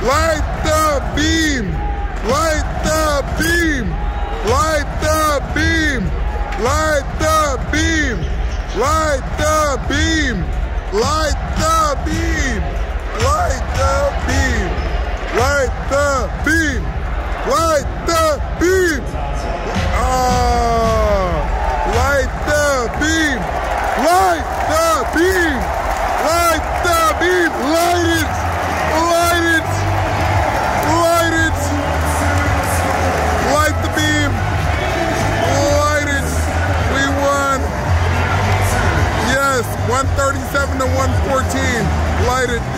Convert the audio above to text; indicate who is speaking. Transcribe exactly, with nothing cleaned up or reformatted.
Speaker 1: Light the beam. Light the beam. Light the beam. Light the beam. Light the beam. Light the beam. Light the beam. Light the beam.